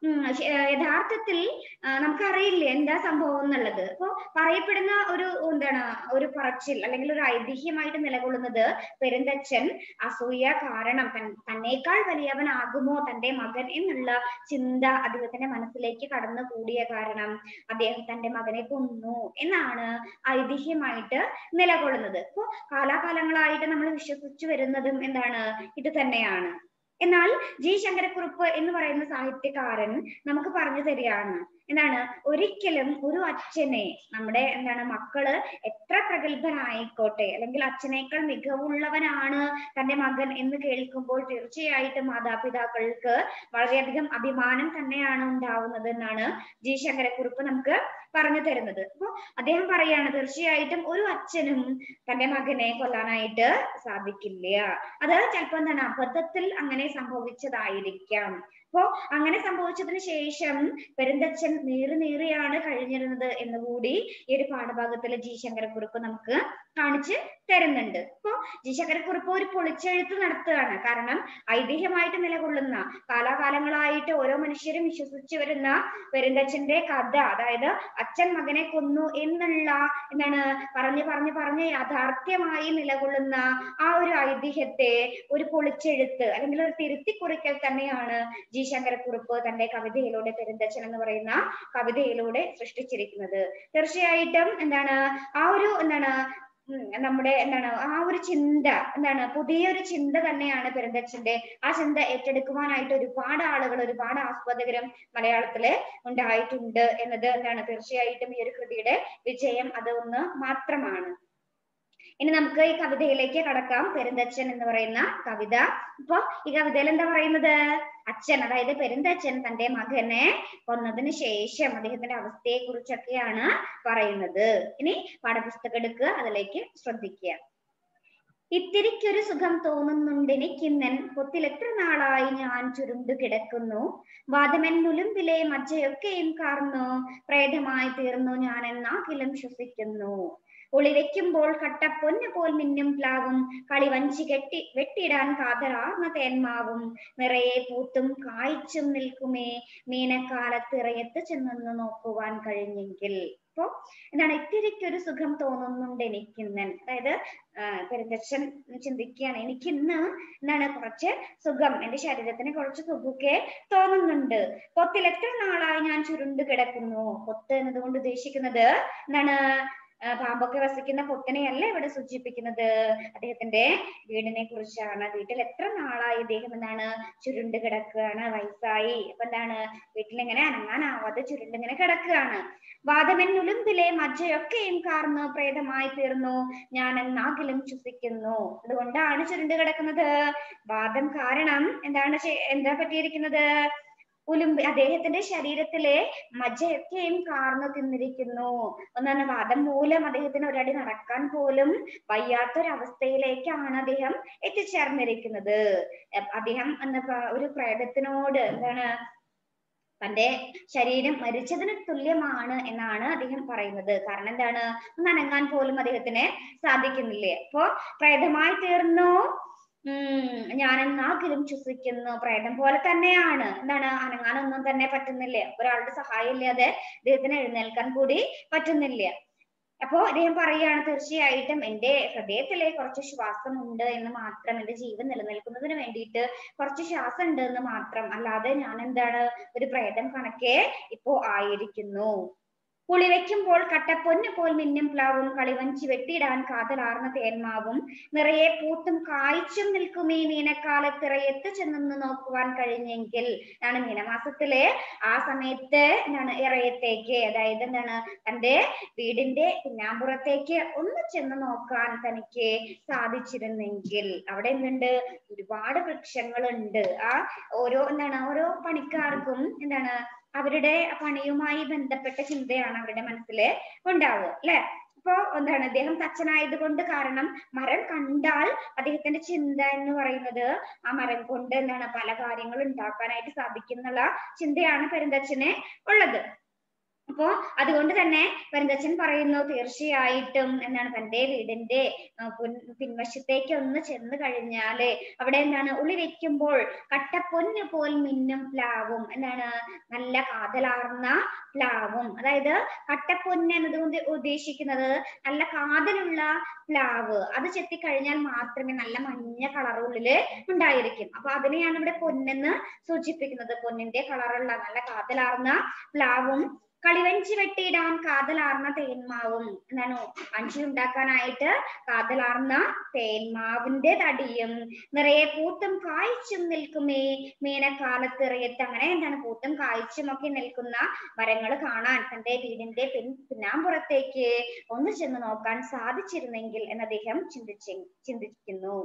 യഥാർത്ഥത്തിൽ നമുക്കറിയില്ല എന്താ സംഭവം എന്നുള്ളത്. അപ്പോ പറയപ്പെടുന്ന ഒരു എന്താണ് ഒരു പറച്ചിൽ അല്ലെങ്കിൽ ഒരു ഐതിഹ്യമായിട്ട് നിലകൊള്ളുന്നത് പെരുന്തച്ചൻ അസൂയ കാരണം തന്നേക്കാൾ വലിയവനാകുമോ തന്റെ മകൻ എന്നുള്ള ചിന്ത അദ്ദേഹത്തിന്റെ മനസ്സിലേക്ക് കടന്നു കൂടിയ കാരണം അദ്ദേഹം തന്റെ മകനെ കൊന്നു എന്നാണ് ഐതിഹ്യമായിട്ട് നിലകൊള്ളുന്നത്. അപ്പോ കാലാകാലങ്ങളായിട്ട് നമ്മൾ വിശ്വസിച്ചു വരുന്നതും എന്താണ് ഇത് തന്നെയാണ്. എന്നാൽ ജി ശങ്കരക്കുറുപ്പ് എന്ന് പറയുന്ന സാഹിത്യകാരൻ നമുക്ക് പറഞ്ഞു തരികയാണ് എന്താണ് ഒരിക്കലും ഒരു അച്ഛനെ നമ്മുടെ എന്താണ് മക്കള് എത്ര പ്രഗത്ഭനായിക്കോട്ടെ അല്ലെങ്കിൽ അച്ഛനേക്കാൾ മികവുള്ളവനാണ് തന്റെ മകൻ എന്ന് കേൾക്കുമ്പോൾ തീർച്ചയായിട്ടും മാതാപിതാക്കൾക്ക് വളരെയധികം അഭിമാനം തന്നെയാണ് ഉണ്ടാവുന്നത് എന്നാണ് ജി ശങ്കരക്കുറുപ്പ് നമുക്ക് പറഞ്ഞു തരുന്നത്. അപ്പൊ അദ്ദേഹം പറയാണ് തീർച്ചയായിട്ടും ഒരു അച്ഛനും തന്റെ മകനെ കൊല്ലാനായിട്ട് സാധിക്കില്ല, അത് ചിലപ്പോ എന്താണ് അബദ്ധത്തിൽ അങ്ങനെ സംഭവിച്ചതായിരിക്കാം. അപ്പോ അങ്ങനെ സംഭവിച്ചതിന് ശേഷം പെരുന്തച്ചൻ നീറി നീറിയാണ് കഴിഞ്ഞിരുന്നത് എന്നുകൂടി ഈ ഒരു പാഠഭാഗത്തിലെ ജി ശങ്കരക്കുറുപ്പ് നമുക്ക് കാണിച്ച് തരുന്നുണ്ട്. അപ്പോ ജി ശങ്കരക്കുറുപ്പ് ഒരു പൊളിച്ചെഴുത്ത് നടത്തുകയാണ്. കാരണം ഐതിഹ്യമായിട്ട് നിലകൊള്ളുന്ന കാലാകാലങ്ങളായിട്ട് ഓരോ മനുഷ്യരും വിശ്വസിച്ചു വരുന്ന പെരുന്തച്ചന്റെ കഥ, അതായത് അച്ഛൻ മകനെ കൊന്നു എന്നുള്ള എന്താണ് പറഞ്ഞു പറഞ്ഞു പറഞ്ഞ് യാഥാർത്ഥ്യമായി നിലകൊള്ളുന്ന ആ ഒരു ഐതിഹ്യത്തെ ഒരു പൊളിച്ചെഴുത്ത് അല്ലെങ്കിൽ ഒരു തിരുത്തിക്കുറിക്കൽ തന്നെയാണ് ജി ശങ്കരക്കുറുപ്പ് തന്റെ കവിതയിലൂടെ പെരുന്തച്ചൻ എന്ന് പറയുന്ന കവിതയിലൂടെ സൃഷ്ടിച്ചിരിക്കുന്നത്. തീർച്ചയായിട്ടും എന്താണ് ആ ഒരു എന്താണ് നമ്മുടെ എന്താണ് ആ ഒരു ചിന്ത എന്താണ് പുതിയൊരു ചിന്ത തന്നെയാണ് പെരുന്തച്ചന്റെ. ആ ചിന്ത ഏറ്റെടുക്കുവാനായിട്ട് ഒരുപാട് ആളുകൾ ഒരുപാട് ആസ്വാദകരും മലയാളത്തില് ഉണ്ടായിട്ടുണ്ട് എന്നത് എന്താണ് തീർച്ചയായിട്ടും ഈ ഒരു കൃതിയുടെ വിജയം അത് ഒന്ന് മാത്രമാണ്. ഇനി നമുക്ക് ഈ കവിതയിലേക്ക് കടക്കാം. പെരുന്തച്ചൻ എന്ന് പറയുന്ന കവിത. അപ്പൊ ഈ കവിതയിൽ എന്താ പറയുന്നത്? അച്ഛൻ അതായത് പെരുന്തച്ചൻ തന്റെ മകനെ കൊന്നതിന് ശേഷം അദ്ദേഹത്തിന്റെ അവസ്ഥയെ കുറിച്ചൊക്കെയാണ് പറയുന്നത്. ഇനി പാഠപുസ്തകം എടുക്കുക, അതിലേക്ക് ശ്രദ്ധിക്കുക. ഇത്തിരിക്കൊരു സുഖം തോന്നുന്നുണ്ട് എനിക്കിന്നൻ പൊത്തിലെത്ര നാളായി ഞാൻ ചുരുണ്ടു കിടക്കുന്നു. വാദമെന്നുലുമ്പിലെ മജ്ജയൊക്കെയും കാർന്നു പ്രേതമായി തീർന്നു ഞാൻ എന്നാകിലും ശ്വസിക്കുന്നു. ഒളിവെക്കുമ്പോൾ കട്ടപ്പൊന്നു പോൽ മിന്നും പ്ലാവും കളിവഞ്ചി കെട്ടി വെട്ടിടാൻ കാതറാർന്ന തേന്മാവും നിറയെ പൂത്തും കായ്ച്ചും നിൽക്കുമേ മീനക്കാലത്തിറയത്ത് ചെന്നൊന്ന് നോക്കുവാൻ കഴിഞ്ഞെങ്കിൽ. അപ്പൊ എന്താണ്, ഇത്തിരിക്കൊരു സുഖം തോന്നുന്നുണ്ട് എനിക്കിന്ന്. അതായത് പെരുന്തച്ഛൻ ചിന്തിക്കുകയാണ്, എനിക്കിന്ന് എന്താണ് കുറച്ച് സുഖം, എന്റെ ശരീരത്തിന് കുറച്ച് സുഖമൊക്കെ തോന്നുന്നുണ്ട്. പൊത്തിൽ എത്ര നാളായി ഞാൻ ചുരുണ്ട് കിടക്കുന്നു. പൊത്ത് എന്നതുകൊണ്ട് ഉദ്ദേശിക്കുന്നത് എന്താണ്, പാമ്പൊക്കെ വസിക്കുന്ന പൊത്തിനെയല്ല ഇവിടെ സൂചിപ്പിക്കുന്നത്, അദ്ദേഹത്തിന്റെ വീടിനെ കുറിച്ചാണ്. വീട്ടിൽ എത്ര നാളായി ഇദ്ദേഹം എന്താണ് ചുരുണ്ട് കിടക്കുകയാണ്, വയസ്സായി. അപ്പൊ എന്താണ്, വീട്ടിലിങ്ങനെ അനങ്ങാനാവാതെ ചുരുണ്ടിങ്ങനെ കിടക്കുകയാണ്. വാദമെന്നുലുമ്പിലെ മജ്ജയൊക്കെയും കാർന്ന് പ്രേതമായി തീർന്നു ഞാൻ എന്നാകിലും ശ്വസിക്കുന്നു. അതുകൊണ്ടാണ് ചുരുണ്ട് കിടക്കുന്നത്. വാദം കാരണം എന്താണ് എന്താ പറ്റിയിരിക്കുന്നത്, ഉലുമ്പ് അദ്ദേഹത്തിന്റെ ശരീരത്തിലെ മജ്ജയൊക്കെയും കാർന്നു തിന്നിരിക്കുന്നു. ഒന്നാണ് വാദം മൂലം അദ്ദേഹത്തിന് ഒരടി നടക്കാൻ പോലും വയ്യാത്തൊരവസ്ഥയിലേക്കാണ് അദ്ദേഹം എത്തിച്ചേർന്നിരിക്കുന്നത്. അദ്ദേഹം എന്ന ഒരു പ്രേതത്തിനോട് എന്താണ്, തന്റെ ശരീരം മരിച്ചതിന് തുല്യമാണ് എന്നാണ് അദ്ദേഹം പറയുന്നത്. കാരണം എന്താണ്, ഒന്ന് അനങ്ങാൻ പോലും അദ്ദേഹത്തിന് സാധിക്കുന്നില്ലേ. അപ്പോ പ്രേതമായി തീർന്നു ഉം ഞാനെന്നാകിലും ശ്വസിക്കുന്നു. പ്രേതം പോലെ തന്നെയാണ്. എന്താണ്, അനങ്ങാനൊന്നും തന്നെ പറ്റുന്നില്ല. ഒരാളുടെ സഹായം ഇല്ലാതെ അദ്ദേഹത്തിന് എഴുന്നേൽക്കാൻ കൂടി പറ്റുന്നില്ല. അപ്പോ അദ്ദേഹം പറയുകയാണ്, തീർച്ചയായിട്ടും എന്റെ ഹൃദയത്തിലെ കുറച്ച് ശ്വാസം ഉണ്ട് എന്ന് മാത്രം, എന്റെ ജീവൻ നിലനിൽക്കുന്നതിന് വേണ്ടിയിട്ട് കുറച്ച് ശ്വാസം ഉണ്ട് എന്ന് മാത്രം, അല്ലാതെ ഞാൻ എന്താണ് ഒരു പ്രേതം കണക്കെ ഇപ്പോ ആയിരിക്കുന്നു. പുളിവെക്കുമ്പോൾ കട്ടപ്പൊന്നു പോൽ മിന്നും പ്ലാവും കളിവഞ്ചി വെട്ടിയിടാൻ കാതലാർന്ന തേന്മാവും നിറയെ പൂത്തും കായ്ച്ചും നിൽക്കുമേ മീനക്കാലത്തിറയത്ത് ചെന്നൊന്ന് നോക്കുവാൻ കഴിഞ്ഞെങ്കിൽ. ആണ് മീനമാസത്തിലെ ആ സമയത്ത് എന്താണ് ഇറയത്തേക്ക്, അതായത് എന്താണ് തന്റെ വീടിന്റെ പിന്നാമ്പുറത്തേക്ക് ഒന്ന് ചെന്ന് നോക്കാൻ തനിക്ക് സാധിച്ചിരുന്നെങ്കിൽ. അവിടെ എന്തുണ്ട്, ഒരുപാട് വൃക്ഷങ്ങളുണ്ട്. ആ ഓരോ എന്താണ് ഓരോ പണിക്കാർക്കും എന്താണ് അവരുടെ പണിയുമായി ബന്ധപ്പെട്ട ചിന്തയാണ് അവരുടെ മനസ്സില് ഉണ്ടാവുക, അല്ലെ. അപ്പൊ എന്താണ്, അദ്ദേഹം തച്ചനായത് കൊണ്ട്, കാരണം മരം കണ്ടാൽ അദ്ദേഹത്തിന്റെ ചിന്ത എന്ന് പറയുന്നത് ആ മരം കൊണ്ട് എന്താണ് പല കാര്യങ്ങൾ ഉണ്ടാക്കാനായിട്ട് സാധിക്കുന്നുള്ള ചിന്തയാണ് പെരുന്തച്ഛന് ഉള്ളത്. അപ്പോ അതുകൊണ്ട് തന്നെ പെരുന്തച്ഛൻ പറയുന്നു, തീർച്ചയായിട്ടും എന്താണ് തന്റെ വീടിന്റെ പിൻവശത്തേക്ക് ഒന്ന് ചെന്ന് കഴിഞ്ഞാല് അവിടെ എന്താണ് ഉളി വെക്കുമ്പോൾ കട്ടപ്പൊന്നു പോൽ മിന്നും പ്ലാവും, എന്താണ് നല്ല കാതലാർന്ന പ്ലാവും. അതായത് കട്ടപ്പൊന്ന് എന്നതുകൊണ്ട് ഉദ്ദേശിക്കുന്നത് നല്ല കാതലുള്ള പ്ലാവ്. അത് ചെത്തിക്കഴിഞ്ഞാൽ മാത്രമേ നല്ല മഞ്ഞ കളറുള്ളില് ഉണ്ടായിരിക്കും. അപ്പൊ അതിനെയാണ് ഇവിടെ പൊന്നെന്ന് സൂചിപ്പിക്കുന്നത്. പൊന്നിന്റെ കളറുള്ള നല്ല കാതലാർന്ന പ്ലാവും കളിവഞ്ചി വെട്ടിയിടാൻ കാതലാർന്ന തേന്മാവും, എന്താണ് വഞ്ചി ഉണ്ടാക്കാനായിട്ട് കാതലാർന്ന തേന്മാവിന്റെ തടിയും നിറയെ പൂത്തും കായ്ച്ചും നിൽക്കുമേ മീനക്കാലത്തിറയത്ത്. അങ്ങനെ എന്താണ് പൂത്തും കായ്ച്ചും ഒക്കെ നിൽക്കുന്ന മരങ്ങൾ കാണാൻ തന്റെ വീടിന്റെ പിൻ പിന്നാമ്പുറത്തേക്ക് ഒന്ന് ചെന്ന് നോക്കാൻ സാധിച്ചിരുന്നെങ്കിൽ എന്ന് അദ്ദേഹം ചിന്തിച്ച് ചിന്തിക്കുന്നു.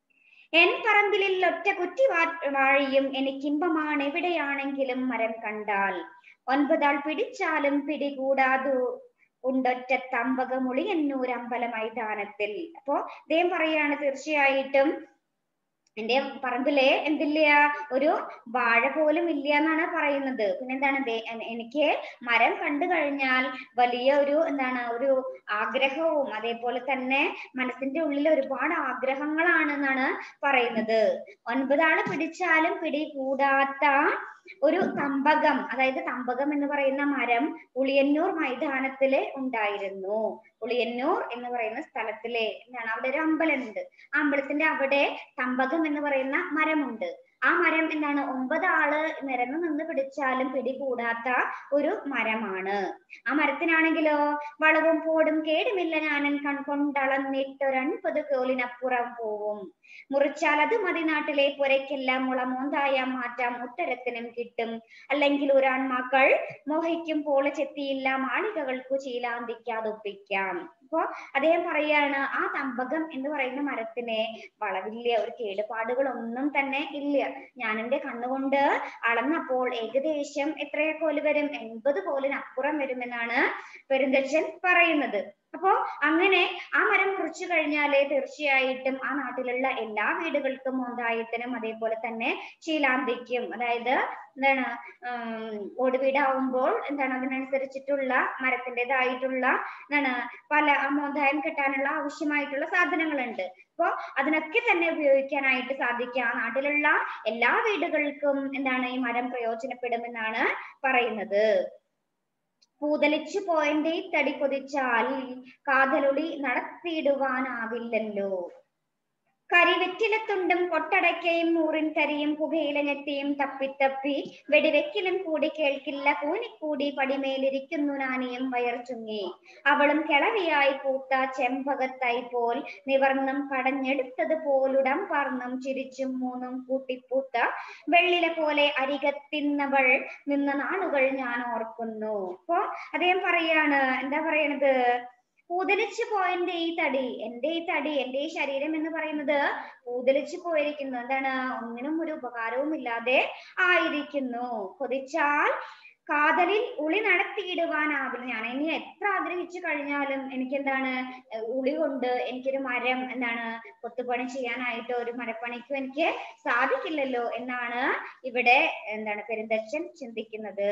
എൻ പറമ്പിലിൽ ഒറ്റ കുറ്റി വാഴിയും എനിക്കിമ്പമാണ് എവിടെയാണെങ്കിലും മരം കണ്ടാൽ. ഒൻപതാൾ പിടിച്ചാലും പിടികൂടാതു ഉണ്ടൊറ്റ തമ്പകമുളി എന്നൂർ അമ്പല മൈതാനത്തിൽ. അപ്പോ അദ്ദേഹം പറയാണ്, തീർച്ചയായിട്ടും എന്റെ പറമ്പിലെ എന്തില്ല, ഒരു വാഴ പോലും ഇല്ല എന്നാണ് പറയുന്നത്. പിന്നെന്താണ്, എനിക്ക് മരം കണ്ടു കഴിഞ്ഞാൽ വലിയ ഒരു എന്താണ് ഒരു ആഗ്രഹവും അതേപോലെ തന്നെ മനസ്സിന്റെ ഉള്ളിൽ ഒരുപാട് ആഗ്രഹങ്ങളാണെന്നാണ് പറയുന്നത്. ഒൻപതാള് പിടിച്ചാലും പിടി കൂടാത്ത ഒരു തമ്പകം, അതായത് തമ്പകം എന്ന് പറയുന്ന മരം ഉളിയന്നൂർ മൈതാനത്തില് ഉണ്ടായിരുന്നു. ഉളിയന്നൂർ എന്ന് പറയുന്ന സ്ഥലത്തിലെ എന്താണ് അവിടെ ഒരു അമ്പലമുണ്ട്. ആ അമ്പലത്തിന്റെ അവിടെ തമ്പകം എന്ന് പറയുന്ന മരമുണ്ട്. ആ മരം എന്താണ് ഒമ്പതാള് നിരന്നു നിന്ന് പിടിച്ചാലും പിടികൂടാത്ത ഒരു മരമാണ്. ആ മരത്തിനാണെങ്കിലോ വളവും പോടും കേടുമില്ല ഞാനൻ കൺകൊണ്ടളന്നിട്ടൊരൻപത് കോലിനപ്പുറം പോവും. മുറിച്ചാൽ അത് മതി നാട്ടിലെ പുരയ്ക്കെല്ലാം മുളമോന്തായ മാറ്റാം ഉത്തരത്തിനും കിട്ടും. അല്ലെങ്കിൽ ഒരാൺമാക്കൾ മോഹിക്കുമ്പോൾ ചെത്തിയില്ല മാളികകൾക്കു ചീലാന്തിക്കാതൊപ്പിക്കാം. അപ്പൊ അദ്ദേഹം പറയാണ്, ആ തമ്പകം എന്ന് പറയുന്ന മരത്തിന് വളവില്ല, ഒരു കേടുപാടുകളൊന്നും തന്നെ ഇല്ല. ഞാൻ എന്റെ കണ്ണുകൊണ്ട് അളന്നപ്പോൾ ഏകദേശം എത്രയെ കോല് വരും, എൺപത് കോലിനപ്പുറം വരുമെന്നാണ് പെരുന്തച്ഛൻ പറയുന്നത്. അപ്പോ അങ്ങനെ ആ മരം മുറിച്ചു കഴിഞ്ഞാല് തീർച്ചയായിട്ടും ആ നാട്ടിലുള്ള എല്ലാ വീടുകൾക്കും മോന്തായത്തിനും അതേപോലെ തന്നെ ശീലാന്തിക്കും, അതായത് എന്താണ് ഓട് വീടാവുമ്പോൾ എന്താണ് അതിനനുസരിച്ചിട്ടുള്ള മരത്തിൻ്റെതായിട്ടുള്ള എന്താണ് പല മോന്തായം കെട്ടാനുള്ള ആവശ്യമായിട്ടുള്ള സാധനങ്ങളുണ്ട്. അപ്പോ അതിനൊക്കെ തന്നെ ഉപയോഗിക്കാനായിട്ട് സാധിക്കുക. ആ നാട്ടിലുള്ള എല്ലാ വീടുകൾക്കും എന്താണ് ഈ മരം പ്രയോജനപ്പെടുമെന്നാണ് പറയുന്നത്. പൂതലിച്ചു പോയന്റെ തടി കൊതിച്ചാൽ കാതലൊളി നടത്തിയിടുവാനാവില്ലല്ലോ. കരിവെറ്റിലത്തുണ്ടും കൊട്ടടക്കയും നൂറിൻ തരിയും പുകയില ഞെട്ടിയും തപ്പിത്തപ്പി വെടിവെക്കിലും കൂടി കേൾക്കില്ല കൂനിക്കൂടി പടിമേലിരിക്കുന്നു നാനിയും വയർ ചുങ്ങി. അവളും കിളവിയായി പൂത്ത ചെമ്പകത്തായി പോൽ നിവർന്നും കടഞ്ഞെടുത്തത് പോലുടം പാർന്നും ചിരിച്ചും മൂന്നും കൂട്ടിപ്പൂത്ത വെള്ളില പോലെ അരികത്തിന്നവൾ നിന്ന നാളുകൾ ഞാൻ ഓർക്കുന്നു. അപ്പൊ അദ്ദേഹം പറയാണ്, എന്താ പറയണത്, പൂതലിച്ചു പോയന്റെ ഈ തടി, എന്റെ ഈ തടി, എന്റെ ഈ ശരീരം എന്ന് പറയുന്നത് പൂതലിച്ചു പോയിരിക്കുന്നു. എന്താണ്, ഒന്നിനും ഒരു ഉപകാരവും ഇല്ലാതെ ആയിരിക്കുന്നു. കൊതിച്ചാൽ കാതലിൽ ഉളി നടത്തിയിടുവാനാവില്ല. ഞാൻ ഇനി എത്ര ആഗ്രഹിച്ചു കഴിഞ്ഞാലും എനിക്ക് എന്താണ് ഉളി കൊണ്ട് എനിക്കൊരു മരം എന്താണ് കൊത്തുപണി ചെയ്യാനായിട്ടോ ഒരു മരപ്പണിക്കും എനിക്ക് സാധിക്കില്ലല്ലോ എന്നാണ് ഇവിടെ എന്താണ് പെരുന്തച്ചൻ ചിന്തിക്കുന്നത്.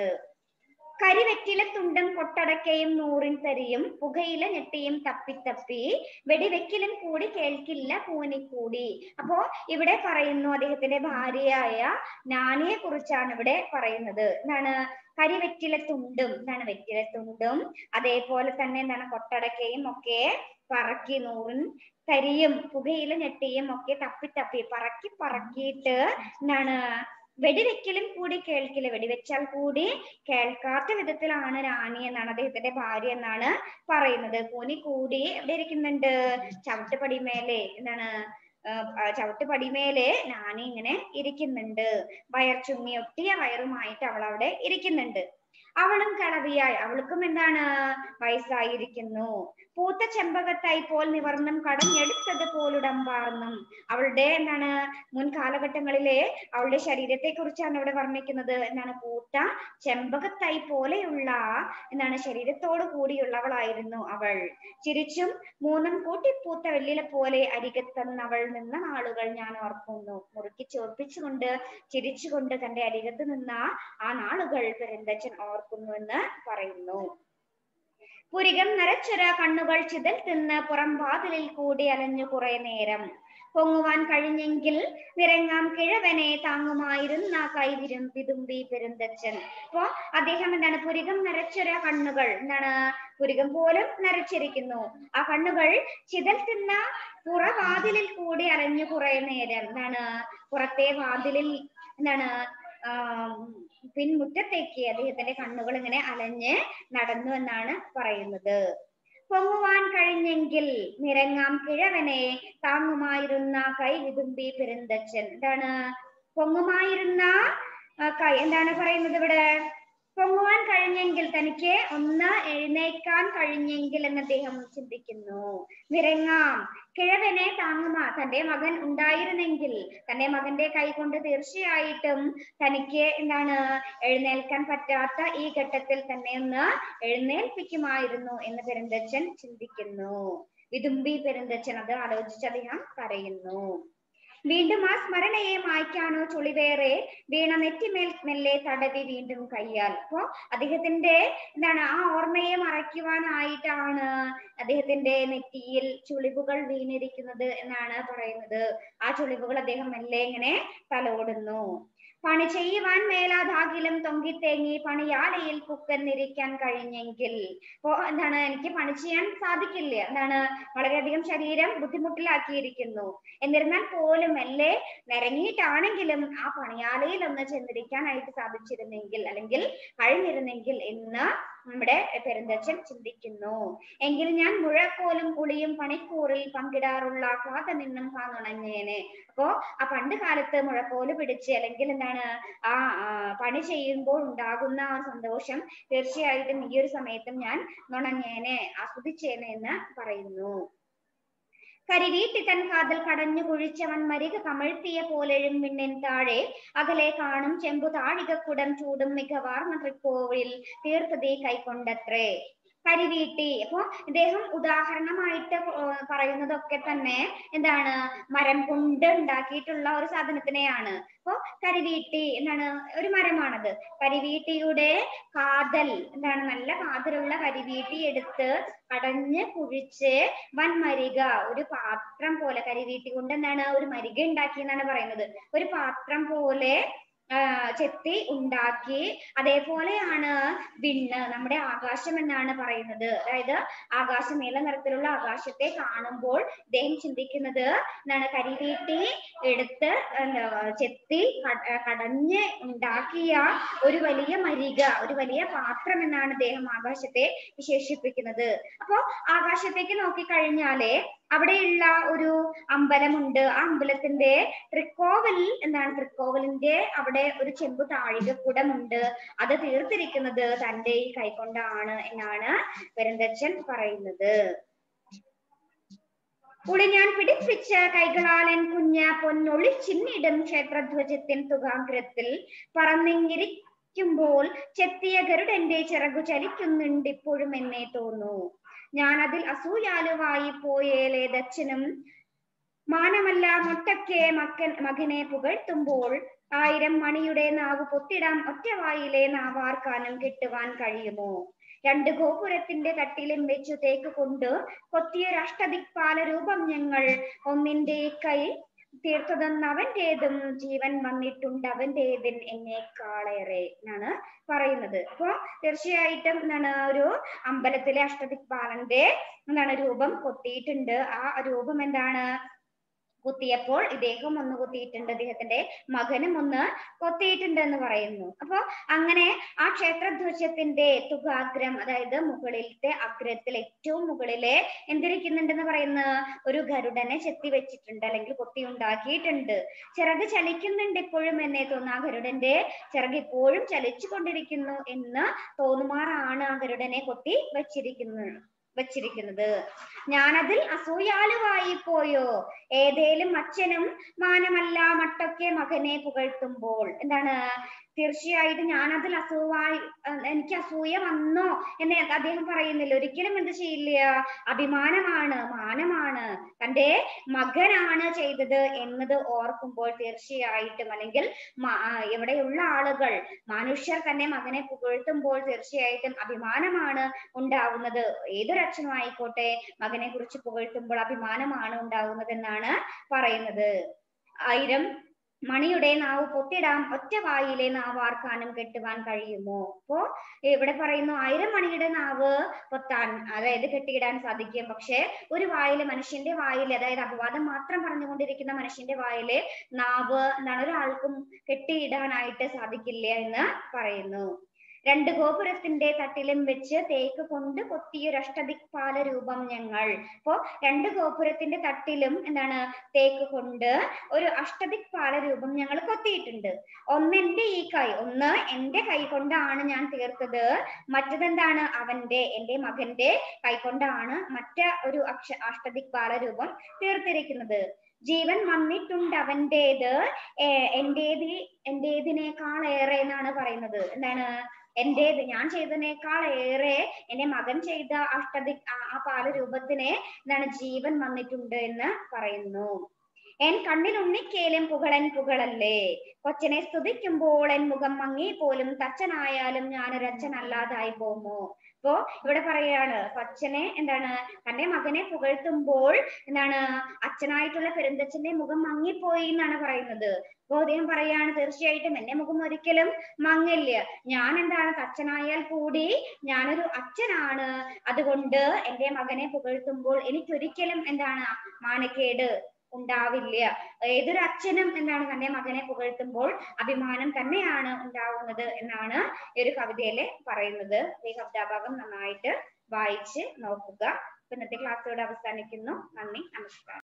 കരിവെറ്റിലത്തുണ്ടും കൊട്ടടക്കയും നൂറിൻ തരിയും പുകയില ഞെട്ടിയും തപ്പിത്തപ്പി വെടിവെക്കിലും കൂടി കേൾക്കില്ല കൂനിക്കൂടി. അപ്പോ ഇവിടെ പറയുന്നു അദ്ദേഹത്തിന്റെ ഭാര്യയായ നാനിയെ കുറിച്ചാണ് ഇവിടെ പറയുന്നത്. എന്താണ്, കരിവെറ്റിലത്തുണ്ടും, എന്താണ് വെറ്റിലത്തുണ്ടും അതേപോലെ തന്നെ എന്താണ് കൊട്ടടക്കയും ഒക്കെ പറക്കി നൂറിൻ തരിയും പുകയില ഞെട്ടിയും ഒക്കെ തപ്പിത്തപ്പി പറക്കി പറക്കിയിട്ട് എന്താണ് വെടിവെക്കലും കൂടി കേൾക്കില്ല, വെടിവെച്ചാൽ കൂടി കേൾക്കാത്ത വിധത്തിലാണ് റാണി എന്നാണ് അദ്ദേഹത്തിന്റെ ഭാര്യ എന്നാണ് പറയുന്നത്. കൂനി കൂടി എവിടെ ഇരിക്കുന്നുണ്ട്, ചവിട്ടുപടിമേലെ, എന്താണ് ചവിട്ടുപടിമേലെ നാനി ഇങ്ങനെ ഇരിക്കുന്നുണ്ട്. വയർ ചുങ്ങി ഒട്ടിയ വയറുമായിട്ട് അവൾ അവിടെ ഇരിക്കുന്നുണ്ട്. അവളും കളവിയായി, അവൾക്കും എന്താണ് വയസ്സായിരിക്കുന്നു. പൂത്ത ചെമ്പകത്തായി പോൽ നിവർന്നും കടഞ്ഞെടുത്തത് പോലുടമ്പാർന്നും. അവളുടെ എന്താണ് മുൻ കാലഘട്ടങ്ങളിലെ അവളുടെ ശരീരത്തെ കുറിച്ചാണ് ഇവിടെ വർണ്ണിക്കുന്നത്. എന്താണ്, പൂത്ത ചെമ്പകത്തായി പോലെയുള്ള എന്താണ് ശരീരത്തോടു കൂടിയുള്ളവളായിരുന്നു അവൾ. ചിരിച്ചും മൂന്നും കൂട്ടിപ്പൂത്ത വെള്ളില പോലെ അരികത്തന്നവൾ നിന്ന നാളുകൾ ഞാൻ ഓർക്കുന്നു. മുറുക്കി ചോർപ്പിച്ചുകൊണ്ട് ചിരിച്ചുകൊണ്ട് തന്റെ അരികത്ത് നിന്ന ആ നാളുകൾ പെരുന്തച്ചൻ ഓർക്കുന്നു എന്ന് പറയുന്നു. പുരികം നരച്ചൊര കണ്ണുകൾ ചിതൽ തിന്ന് പുറം വാതിലിൽ കൂടി അലഞ്ഞു കുറെ നേരം. പൊങ്ങുവാൻ കഴിഞ്ഞെങ്കിൽ നിറങ്ങാം കിഴവനെ താങ്ങുമായിരുന്ന കൈവിരും വിതുമ്പി പെരുന്തച്ചൻ. അപ്പോ അദ്ദേഹം എന്താണ് പുരികം നരച്ചൊര കണ്ണുകൾ, എന്താണ് പുരികം പോലും നരച്ചിരിക്കുന്നു. ആ കണ്ണുകൾ ചിതൽ തിന്ന പുറവാതിലിൽ കൂടി അലഞ്ഞു കുറെ നേരം, എന്താണ് പുറത്തെ വാതിലിൽ എന്താണ് പിൻമുറ്റത്തേക്ക് അദ്ദേഹത്തിന്റെ കണ്ണുകൾ ഇങ്ങനെ അലഞ്ഞ് നടന്നു എന്നാണ് പറയുന്നത്. പൊങ്ങുവാൻ കഴിഞ്ഞെങ്കിൽ നിറങ്ങാം കിഴവനെ താങ്ങുമായിരുന്ന കൈ വിതുമ്പി പെരുന്തച്ചൻ. എന്താണ് പൊങ്ങുമായിരുന്ന കൈ, എന്താണ് പറയുന്നത് ഇവിടെ, പൊങ്ങുവാൻ കഴിഞ്ഞെങ്കിൽ തനിക്ക് ഒന്ന് എഴുന്നേക്കാൻ കഴിഞ്ഞെങ്കിൽ എന്ന് അദ്ദേഹം ചിന്തിക്കുന്നു. നിരങ്ങാം കിഴവനെ താങ്ങുമാ, തന്റെ മകൻ ഉണ്ടായിരുന്നെങ്കിൽ തന്റെ മകന്റെ കൈ കൊണ്ട് തീർച്ചയായിട്ടും തനിക്ക് എന്താണ് എഴുന്നേൽക്കാൻ പറ്റാത്ത ഈ ഘട്ടത്തിൽ തന്നെ ഒന്ന് എഴുന്നേൽപ്പിക്കുമായിരുന്നു എന്ന് പെരുന്തച്ചൻ ചിന്തിക്കുന്നു. വിതുമ്പി പെരുന്തച്ചൻ അത് ആലോചിച്ച് അദ്ദേഹം പറയുന്നു. വീണ്ടും ആ സ്മരണയെ മായ്ക്കാനോ ചുളിവേറെ വീണ നെറ്റിമേൽ മെല്ലെ തടവി വീണ്ടും കയ്യാൽ. അപ്പോ അദ്ദേഹത്തിന്റെ എന്താണ് ആ ഓർമ്മയെ മറയ്ക്കുവാനായിട്ടാണ് അദ്ദേഹത്തിന്റെ നെറ്റിയിൽ ചുളിവുകൾ വീണിരിക്കുന്നത് എന്നാണ് പറയുന്നത്. ആ ചുളിവുകൾ അദ്ദേഹം മെല്ലെ ഇങ്ങനെ തലോടുന്നു. പണി ചെയ്യുവാൻ മേലാതാകിലും തൊങ്കിത്തേങ്ങി പണിയാലയിൽ കുക്കെന്നിരിക്കാൻ കഴിഞ്ഞെങ്കിൽ. അപ്പോ എന്താണ് എനിക്ക് പണി ചെയ്യാൻ സാധിക്കില്ല, എന്താണ് വളരെയധികം ശരീരം ബുദ്ധിമുട്ടിലാക്കിയിരിക്കുന്നു. എന്നിരുന്നാൽ പോലും മെല്ലെ നിരങ്ങിയിട്ടാണെങ്കിലും ആ പണിയാലയിൽ ഒന്ന് ചെന്നിരിക്കാനായിട്ട് സാധിച്ചിരുന്നെങ്കിൽ അല്ലെങ്കിൽ കഴിഞ്ഞിരുന്നെങ്കിൽ എന്ന് നമ്മുടെ പെരുന്തച്ചൻ ചിന്തിക്കുന്നു. എങ്കിൽ ഞാൻ മുഴക്കോലും കുളിയും പണിക്കൂറിൽ പങ്കിടാറുള്ള കാത്ത നിന്നും കാണുണഞ്ഞേനെ. അപ്പോ ആ പണ്ട് കാലത്ത് മുഴക്കോല് പിടിച്ച് അല്ലെങ്കിൽ എന്താണ് ആ പണി ചെയ്യുമ്പോൾ ഉണ്ടാകുന്ന ആ സന്തോഷം തീർച്ചയായിട്ടും ഈ ഒരു സമയത്തും ഞാൻ നുണഞ്ഞേനെ, ആസ്വദിച്ചേനെ എന്ന് പറയുന്നു. കരിവീട്ടി തൻ കാതൽ കടഞ്ഞു കുഴിച്ചവൻ മരിക കമഴ്ത്തിയ പോലെഴും മിണ്ണിൻ താഴെ അകലെ കാണും ചെമ്പു താഴികക്കുടം ചൂടും മികവാർന്ന തൃക്കോവിൽ തീർത്ഥതീ കൈക്കൊണ്ടത്രേ. കരിവീട്ടി. അപ്പൊ ഇദ്ദേഹം ഉദാഹരണമായിട്ട് പറയുന്നതൊക്കെ തന്നെ എന്താണ്, മരം കൊണ്ട് ഉണ്ടാക്കിയിട്ടുള്ള ഒരു സാധനത്തിനെയാണ്. അപ്പൊ കരിവീട്ടി എന്താണ്, ഒരു മരമാണത്. കരിവീട്ടിയുടെ കാതൽ എന്താണ്, നല്ല കാതലുള്ള കരിവീട്ടി എടുത്ത് കടഞ്ഞ് കുഴിച്ച് വൻമരിക, ഒരു പാത്രം പോലെ, കരിവീട്ടി കൊണ്ട് എന്താണ് ഒരു മരിക ഉണ്ടാക്കി എന്നാണ് പറയുന്നത്. ഒരു പാത്രം പോലെ ചെത്തി ഉണ്ടാക്കി. അതേപോലെയാണ് വിണ്ണ്, നമ്മുടെ ആകാശം എന്നാണ് പറയുന്നത്. അതായത് ആകാശം, നീല നിറത്തിലുള്ള ആകാശത്തെ കാണുമ്പോൾ ഇദ്ദേഹം ചിന്തിക്കുന്നത് എന്താണ്, കരിവീട്ടി എടുത്ത് ചെത്തി കടഞ്ഞ് ഉണ്ടാക്കിയ ഒരു വലിയ മരിക, ഒരു വലിയ പാത്രം എന്നാണ് ഇദ്ദേഹം ആകാശത്തെ വിശേഷിപ്പിക്കുന്നത്. അപ്പോ ആകാശത്തേക്ക് നോക്കിക്കഴിഞ്ഞാലേ അവിടെയുള്ള ഒരു അമ്പലമുണ്ട്. ആ അമ്പലത്തിന്റെ തൃക്കോവൽ എന്താണ്, തൃക്കോവലിന്റെ അവിടെ ഒരു ചെമ്പ് താഴികക്കുടമുണ്ട്. അത് തീർത്തിരിക്കുന്നത് തന്റെ ഈ കൈകൊണ്ടാണ് എന്നാണ് പെരുന്തച്ചൻ പറയുന്നത്. ഉളിഞ്ഞാൻ പിടിപ്പിച്ച കൈകളാലൻ കുഞ്ഞ പൊന്നൊളിച്ചിന്നിടും ക്ഷേത്രധ്വജത്തിൻ തുകാഗ്രത്തിൽ പറന്നിങ്ങിരിക്കുമ്പോൾ ചെത്തിയ ഗരുഡന്റെ ചിറകു ചലിക്കുന്നുണ്ട് ഇപ്പോഴും എന്നെ തോന്നു. ഞാൻ അതിൽ അസൂയാലുവായി പോയേലേതച്ഛനും മാനമല്ല മൊട്ടക്കെ മക്കൻ മകനെ പുകഴ്ത്തുമ്പോൾ ആയിരം മണിയുടെ നാവ് പൊത്തിടാം ഒറ്റവായിലെ നാവാർക്കാനും കിട്ടുവാൻ കഴിയുമോ? രണ്ട് ഗോപുരത്തിന്റെ തട്ടിലും വെച്ചു തേക്ക് കൊണ്ട് കൊത്തിയൊരഷ്ടദിക്പാല രൂപം ഞങ്ങൾ ഒന്നിന്റെ കൈ തീർത്തതെന്ന് അവന്റേതും ജീവൻ വന്നിട്ടുണ്ട് അവന്റേതിൻ എന്നേക്കാളേറെ എന്നാണ് പറയുന്നത്. അപ്പൊ തീർച്ചയായിട്ടും എന്താണ്, ഒരു അമ്പലത്തിലെ അഷ്ടദിക്പാലന്റെ എന്താണ് രൂപം കൊത്തിയിട്ടുണ്ട്. ആ രൂപം എന്താണ്, കുത്തിയപ്പോൾ ഇദ്ദേഹം ഒന്ന് കുത്തിയിട്ടുണ്ട്, അദ്ദേഹത്തിന്റെ മകനും ഒന്ന് കൊത്തിയിട്ടുണ്ട് എന്ന് പറയുന്നു. അപ്പൊ അങ്ങനെ ആ ക്ഷേത്രധ്വജത്തിന്റെ തുകാഗ്രം, അതായത് മുകളിലത്തെ അഗ്രത്തിൽ ഏറ്റവും മുകളിലെ എന്തിരിക്കുന്നുണ്ടെന്ന് പറയുന്ന ഒരു ഗരുഡനെ ചെത്തി വെച്ചിട്ടുണ്ട്, അല്ലെങ്കിൽ കൊത്തി ഉണ്ടാക്കിയിട്ടുണ്ട്. ചിറക് ചലിക്കുന്നുണ്ട് ഇപ്പോഴും എന്നേ തോന്നുന്നു. ആ ഗരുഡന്റെ ചിറക് ഇപ്പോഴും ചലിച്ചു കൊണ്ടിരിക്കുന്നു എന്ന് തോന്നുമാറാണ് ആ ഗരുഡനെ കൊത്തി വെച്ചിരിക്കുന്നത് വച്ചിരിക്കുന്നത് ഞാനതിൽ അസൂയാലുവായി പോയോ ഏതേലും അച്ഛനും മാനമല്ല മട്ടൊക്കെ മകനെ പുകഴ്ത്തുമ്പോൾ. എന്താണ്, തീർച്ചയായിട്ടും ഞാനതിൽ അസൂയായി എനിക്ക് അസൂയ വന്നോ എന്ന് അദ്ദേഹം പറയുന്നില്ല. ഒരിക്കലും എന്ത് ചെയ്യില്ല, അഭിമാനമാണ്, മാനമാണ്, തന്റെ മകനാണ് ചെയ്തത് എന്നത് ഓർക്കുമ്പോൾ തീർച്ചയായിട്ടും, അല്ലെങ്കിൽ ഇവിടെയുള്ള ആളുകൾ മനുഷ്യർ തന്നെ മകനെ പുകഴ്ത്തുമ്പോൾ തീർച്ചയായിട്ടും അഭിമാനമാണ് ഉണ്ടാവുന്നത്. ഏതൊരച്ഛനും ആയിക്കോട്ടെ മകനെ കുറിച്ച് പുകഴ്ത്തുമ്പോൾ അഭിമാനമാണ് ഉണ്ടാവുന്നത് എന്നാണ് പറയുന്നത്. ആയിരം മണിയുടെ നാവ് പൊത്തിടാം ഒറ്റ വായിലെ നാവാർക്കാനും കെട്ടുവാൻ കഴിയുമോ? അപ്പോ ഇവിടെ പറയുന്നു ആയിരം മണിയുടെ നാവ് പൊത്താൻ, അതായത് കെട്ടിയിടാൻ സാധിക്കും. പക്ഷെ ഒരു വായില്, മനുഷ്യന്റെ വായില്, അതായത് അപവാദം മാത്രം പറഞ്ഞുകൊണ്ടിരിക്കുന്ന മനുഷ്യന്റെ വായില് നാവ് എന്താണ് ഒരാൾക്കും കെട്ടിയിടാനായിട്ട് സാധിക്കില്ല എന്ന് പറയുന്നു. രണ്ട് ഗോപുരത്തിന്റെ തട്ടിലും വെച്ച് തേക്ക് കൊണ്ട് കൊത്തിയൊരഷ്ടദിക്പാല രൂപം ഞങ്ങൾ. അപ്പോ രണ്ട് ഗോപുരത്തിന്റെ തട്ടിലും എന്താണ് തേക്ക് കൊണ്ട് ഒരു അഷ്ടദിക്പാല രൂപം ഞങ്ങൾ കൊത്തിയിട്ടുണ്ട്. ഒന്ന് എന്റെ ഈ കൈ, ഒന്ന് എന്റെ കൈ കൊണ്ടാണ് ഞാൻ തീർത്തത്, മറ്റതെന്താണ് അവന്റെ, എന്റെ മകന്റെ കൈ കൊണ്ടാണ് മറ്റ ഒരു അക്ഷ അഷ്ടദിക്പാല രൂപം തീർത്തിരിക്കുന്നത്. ജീവൻ വന്നിട്ടുണ്ട് അവന്റേത് എന്റേതി എന്റേതിനേക്കാളേറെ എന്നാണ് പറയുന്നത്. എന്താണ്, എന്റേത്, ഞാൻ ചെയ്തതിനേക്കാൾ ഏറെ എന്റെ മകൻ ചെയ്ത അഷ്ടദി ആ പാല രൂപത്തിന് എന്താണ് ജീവൻ വന്നിട്ടുണ്ട് എന്ന് പറയുന്നു. എൻ കണ്ണിൽ ഉണ്ണിക്കേലും പുകളൻ പുകളല്ലേ, കൊച്ചനെ സ്തുതിക്കുമ്പോൾ എൻ മുഖം മങ്ങി പോലും തച്ചനായാലും ഞാനൊരച്ഛനല്ലാതായി പോമോ? അപ്പോ ഇവിടെ പറയാണ്, കൊച്ചനെ എന്താണ് തന്റെ മകനെ പുകഴ്ത്തുമ്പോൾ എന്താണ് അച്ഛനായിട്ടുള്ള പെരുന്തച്ഛന്റെ മുഖം മങ്ങിപ്പോയി എന്നാണ് പറയുന്നത്. അപ്പോ അദ്ദേഹം പറയാണ്, തീർച്ചയായിട്ടും എന്റെ മുഖം ഒരിക്കലും മങ്ങില്ല, ഞാൻ എന്താണ് തച്ചനായാൽ കൂടി ഞാനൊരു അച്ഛനാണ്, അതുകൊണ്ട് എന്റെ മകനെ പുകഴ്ത്തുമ്പോൾ എനിക്കൊരിക്കലും എന്താണ് മാനക്കേട് ഉണ്ടാവില്ല. ഏതൊരു അച്ഛനും എന്താണ് തന്റെ മകനെ പുകഴ്ത്തുമ്പോൾ അഭിമാനം തന്നെയാണ് ഉണ്ടാവുന്നത് എന്നാണ് ഈ ഒരു കവിതയില് പറയുന്നത്. ഈ കവിതാഭാഗം നന്നായിട്ട് വായിച്ച് നോക്കുക. ഇന്നത്തെ ക്ലാസ് ഇവിടെ അവസാനിക്കുന്നു. നന്ദി, നമസ്കാരം.